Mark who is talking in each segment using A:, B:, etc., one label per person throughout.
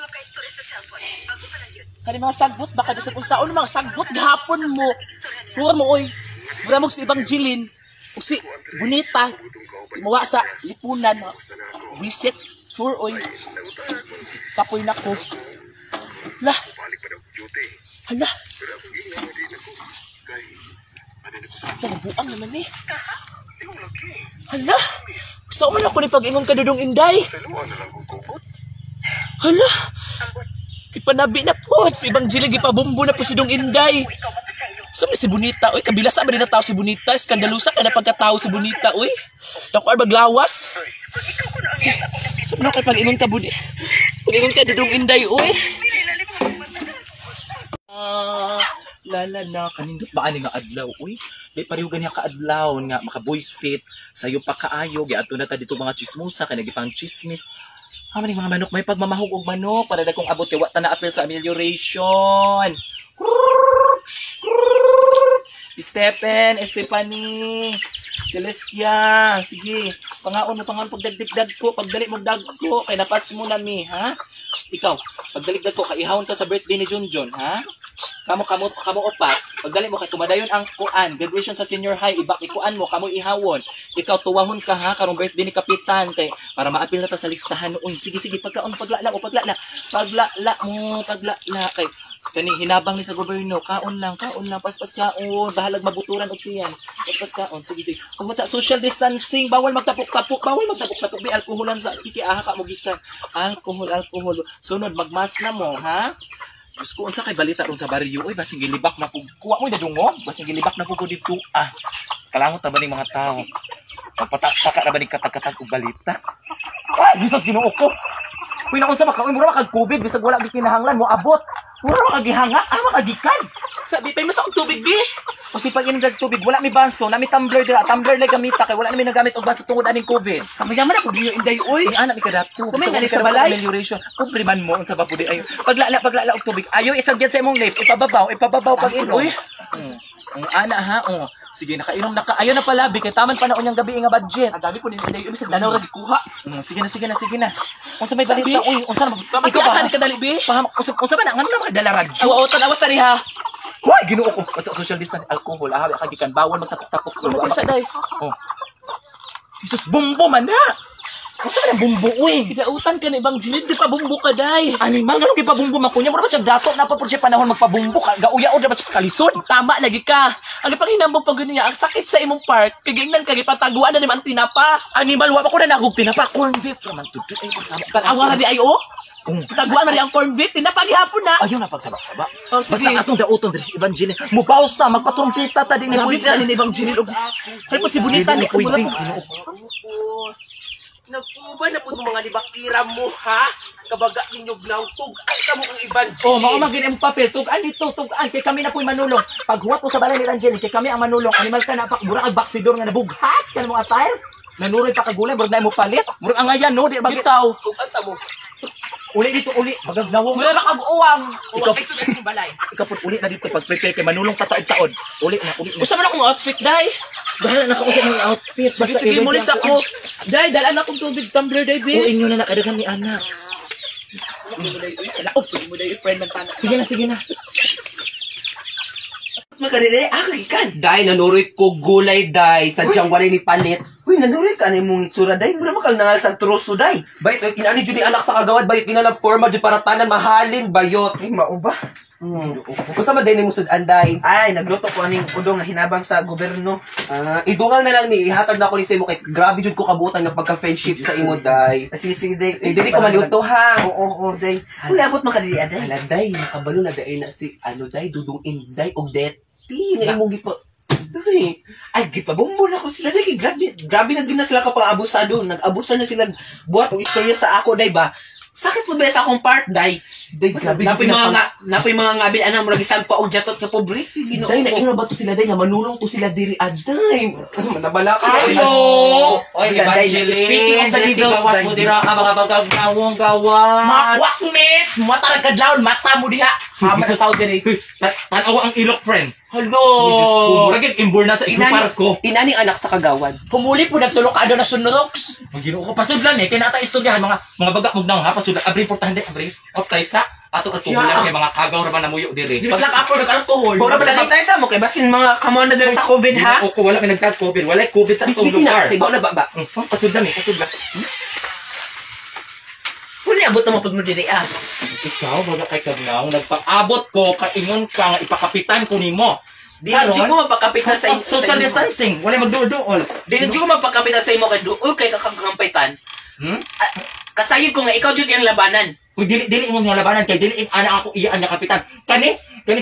A: Kani mga sagbot baka bisag unsaon mga sagbot gahapon mo. Mura mo oy. Mura mo si Evangeline ug si Bonita. Mawa sa lipunan. Visit sure oy. Kapoy nako. Lah. Hala. Buang naman eh. Hala. Gusto mo na ako ni pag-ingon ka dudong Inday. Hala. Ipanabi na po. Si Evangeline, ipabumbo na po si Dong Inday. Sabi si Bonita, uy, kabilasa ba rin na tao si Bonita? Skandalusa ka na pagkatao si Bonita, uy. Naku ay maglawas. Sabi na kayo pag-ingon ka, Bonita. Pag-ingon ka Dong Inday, uy.
B: Lala na, kanindot ba ani nga adlaw, uy? May pariw ganyan ka adlaw nga, maka-voice sayo pa kaayo, giadto na ta dito mga chismosa, kaya nagipang chismis. Maning mga manok, may pagmamahog og manok para dagkong abot kay wa ta na apel sa amelioration. Stephen, Stephanie, Celestia, sige, pangaon mo pagdagdag ko, pagdali mo dagko, kay napas mo na mi, ha? Ikaw, pagdaligdag ko, kaihawon ka sa birthday ni Junjun, ha? Kamo upat, pagdali mo kay kumadayon ang kuan, graduation sa senior high, ibak ikuan mo, kamo ihawon. Ikaw tuwahon ka ha, karong birthday ni Kapitan kay para maapil na ta sa listahan noon. Sige pagkaon paglala mo, kay kani hinabang ni sa gobyerno, kaon lang, paspas kaon, bahalag mabuturan og tiyan. Paspas kaon, sige. Kung sa social distancing, bawal magtapok-tapok, bi alkoholan sa ikiaha ka mo gikan. Alcohol. Sunod magmas na mo, ha? Diyos ko, unsa kay balita ron sa baryo, oy, basing gilibak na po. Kuha mo dadungog, basing gilibak na po ko dito. Kalangot na ba ning mga tao? Magpataka na ba ning katag-katag og balita? Jesus, Ginoo ko. Uy, naunsa maka, mura makag-COVID, bisag wala gikinahanglan mo abot. Mura makagihanga, makagikan.
A: Sabi pa mo sa tubig, bi.
B: O si pag inom dag tubig, wala mi baso, nami tumbler dira, tumbler lay gamita kay wala nami nagamit og baso tungod aning COVID.
A: Kamayaman ako dinyo Inday, oy.
B: Ana mi kadato.
A: Kumay nga sa balay.
B: Amelioration. Pobre man mo unsa ba pudi ayo. Paglala og tubig. Ayo isagyan sa imong lips, ipababaw pag inom. Uy. Ana ha, sige nakainom na ka. Ayo na pala, kay taman pa na unyang gabi nga budget.
A: Ang gabi ko din Inday, bisag danaw ra gikuha.
B: Sige na. Unsa may balita, uy? Unsa na
A: ikaw ka dali, bi?
B: Unsa ba na ngano na makadala radyo?
A: Oo, tanawas sa riha.
B: Hoy, Ginoo ko. Sa social distance alcohol, kagikan bawal magtapok-tapok.
A: Isa day.
B: Jesus, bumbo man na. Unsa na bumbo, uy?
A: Gidautan ka ni Evangeline, di pa bumbo ka day.
B: Animal nga gi pabumbo man kunya, mura ba siya dato na pa siya panahon magpabumbo ka. Gauya-od ba siya sa kalisod?
A: Tama lagi ka. Ang panghinambong pag niya, ang sakit sa imong part. Kagingnan ka gipataguan na naman tinapa.
B: Animal wa pa ko na nagug tinapa, corn beef naman tudto ay pasama.
A: Tanawa na di ayo. Taguan na ri ang corn beef, tinapa gihapon na.
B: Ayun na pagsabak-sabak.
A: Sige.
B: Basta atong dauton diri si Evangeline. Mubaws ta, magpatrumpeta ta din ni
A: Bonita ni Evangeline. Ay po si Bonita ni
B: pwede.
C: Nagkuba na po mga libakira mo, ha? Kabaga ninyo tug ay ka mo ang Evangeline.
B: Mao magin ang papel, tugan dito, tugan kay kami na po'y manulong. Paghuwat mo sa balay ni Evangeline, kay kami ang manulong. Animal ka na murag ag baksidor nga nabughat kan mo attire. Nanuroy pa kagulay, murag na mo palit. Murag ang ayan no, di bagitaw.
C: Tugan ta mo.
B: Uli dito, bagag nawong.
A: Wala na kag-uwang.
C: Ikaw sa balay.
B: Ikaw po uli na dito pag-prepare kay manulong ka taod-taod. Uli na.
A: Usa man akong outfit day.
B: Bahala na ka sa mga outfit.
A: Sige mo lis ako. Day, dalan akong tubig tumbler day, bi.
B: O inyo na nakadagan ni anak.
A: Mo day friend man tanan.
B: Sige na.
C: Makarire, kagikan. Day, nanuroy ko gulay, day. Sadyang walay ni palit. Uy, nanuroy ka na mong itsura, day. Mula makang nangal sa troso, day. Bayot, inani dyan anak sa kagawad. Bayot, inalang forma dyan para tanan, mahalin, bayot. Ay, mauba. Kusama day ni musud anday. Ay, nagluto ko aning udong nga hinabang sa gobyerno. Idungal na lang ni ihatag na ko ni sa imo kay grabe jud ko kabutan nga pagka-friendship sa imo day. Sige day. Dili ko maluto ha. Oo day. Wala abot man ka dili aday. Ala day, nakabalo na day na si ano day dudong inday og deti nga imong gipa. Ay, gipabumbo na ko sila day. Grabe na din na sila kapag abusado. Nag-abusan na sila buhat og istorya sa ako day ba. Sakit mo ba sa akong part, day? Day, grabe. Napay mga ngabil, anang murag isang pa o jatot ka pobre. Day, naira ba to sila, day? Nga manulong to sila diri, aday. Manabala ka.
A: Hello!
C: Oy, Evangeline. Speaking of the leaders, gawas mo dira ka, mga pagkagawang gawas.
A: Makwaknit! Mata ka kadlaw, mata mo diha. Hama sa Saudi rin.
C: Tanaw ang ilok, friend.
A: Hello!
C: Murag yung imbur na sa ikuparko. Inaning anak sa kagawan.
A: Humuli po nagtulok ka doon na sunuroks.
B: Ginoo ko pasudlan kay nata istoryahan mga baga mug naong ha pasudlan abri importante abri. Okay sa ato alkohol kay mga kagaw ra man namuyo diri.
A: Di ba sila ako nag-alcohol?
C: Bora ba tayo sa mo kay basin mga kamon na dala sa COVID ha?
B: Oo, wala may nagka-COVID. Wala COVID sa atong
C: Bisbisi
B: lugar.
C: na, tibaw na ba?
B: Pasudlan pasudlan.
C: Kung niabot na mo pag mo diri ah.
B: Ikaw baga kay kagnaw nagpaabot ko kaingon ka nga ipakapitan ko nimo.
C: Di na ko mapakapitan sa
B: social distancing. Wala magduol-duol.
C: Di na ko mapakapitan sa imo kay duol kay kakagampaitan. Kasayod ko nga ikaw jud yung labanan.
B: Kung dili mo nga labanan kay dili ana ako iyaan nga kapitan. Kani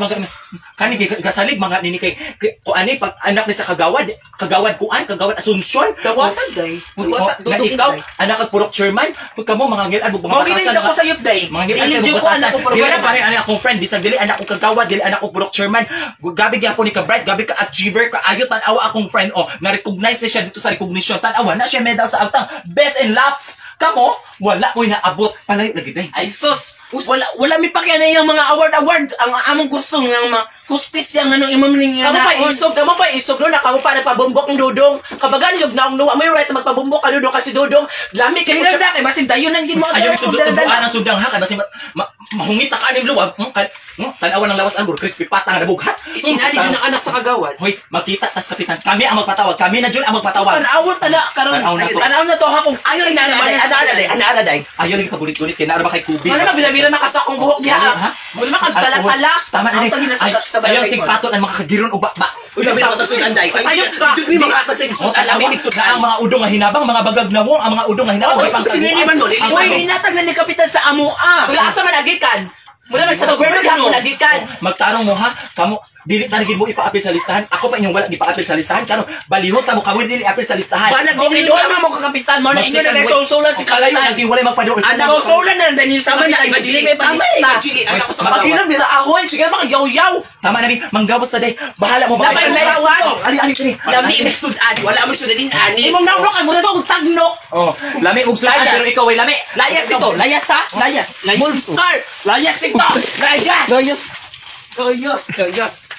B: gasalig mga nini kay ko ani pag anak ni sa kagawad kagawad Asunsyon
C: Dawatan day.
B: na ikaw anak kag purok chairman pag kamo mga ngil mo
C: Mo ginid ako sa yub day.
B: mga ngil
C: Dili jud ko anak ko
B: dili na pare ani akong friend bisag dili anak ko kagawad dili anak ko purok chairman gabi gyapon ni ka bright gabi ka achiever ka ayo tan-awa akong friend na recognize siya dito sa recognition tan-awa na siya medal sa agtang best in laps kamo wala ko'y naabot palayo lagi day
C: Ay sus, wala mi pakyan na yung mga award ang among gusto nga mga hustisya nga nung imam ning
A: Kamu pa isog no, kamu pa nagpabumbok ng dudong. Kabagan yung naong nuwa, may right na magpabumbok ka dudong kasi dudong. Lami
C: kay
A: kayo
C: dada kay basin dayon nang din mo
B: ayaw ito ang sudang ha kasi mahungit ka aning luwag tanawan ng lawas anggur crispy patang na bughat
C: inadi jud ang anak sa kagawad.
B: hoy makita tas kapitan kami ang magpatawag kami na jud ang magpatawag
C: Tanawon tala karon.
B: Tanaw na to.
C: Tanaw na to ha kung
A: Ayaw ana day.
B: ayaw lagi pagulit-gulit kay naara ba kay kubi
A: Ano na bila-bila makasakong buhok niya ha? Wala makagkala-kala.
B: tama na ayaw sig paton ang mga kagiron uba ba
C: Uy, labi na katag sa anday.
A: Sayop ka.
C: Jud ni makatag sa
B: alamig ang mga udong nga hinabang mga bagag na mo ang mga udong nga hinabang
C: Pag siniliman mo, Uy, inatag na ni kapitan sa amo ah.
A: Wala asa man agikan. Mula man sa gobyerno gyapon agikan.
B: magtarong mo ha kamo dili ta mo ipa-apil sa listahan ako pa inyong wala gipa-apil sa listahan kano balihot ta mo kamo dili apil sa listahan
C: Balag din doon mo ka kapitan mo na inyo na solsolan si
B: kalayo
C: kapitan.
B: lagi wala magpadool
C: Solsolan na din sa man na dili may palista.
A: Ako sa pagilan nila ahoy, sige makayaw-yaw.
B: tama na mi manggawas na day bahala mo
A: Dapat may lawas.
B: ali
C: Lami may sudan, wala mo sudan din ani.
A: Imong naunok kay muna to tagnok.
B: oh lami ug sudan
A: Layas.
B: pero ikaw ay lami
C: Layas ito, layas ha? Layas.
A: Monster.
C: Layas ito.
A: Layas.
C: Layas.
A: Layas.
C: Layas.